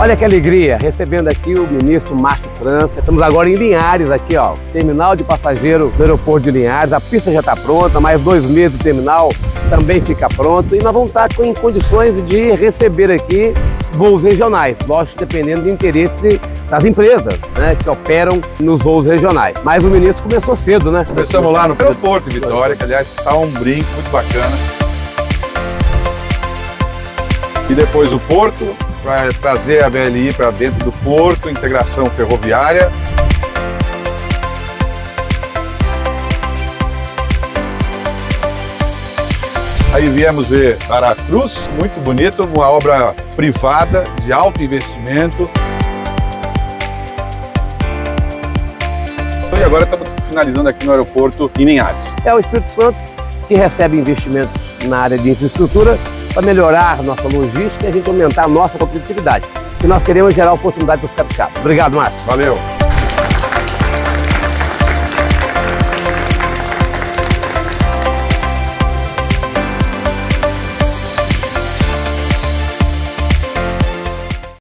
Olha que alegria, recebendo aqui o ministro Márcio França. Estamos agora em Linhares, aqui ó, terminal de passageiro do aeroporto de Linhares. A pista já está pronta, mais 2 meses o terminal também fica pronto. E nós vamos estar em condições de receber aqui voos regionais, lógico, dependendo do interesse das empresas, né, que operam nos voos regionais. Mas o ministro começou cedo, né? Começamos lá no aeroporto de Vitória, que aliás está um brinco muito bacana. E depois o porto, para trazer a VLI para dentro do porto, integração ferroviária. Aí viemos ver Aracruz, muito bonito, uma obra privada de alto investimento. E agora estamos finalizando aqui no aeroporto em Linhares. É o Espírito Santo que recebe investimentos na área de infraestrutura para melhorar nossa logística e a gente aumentar a nossa competitividade. E nós queremos gerar oportunidade para os capixabas. Obrigado, Márcio. Valeu.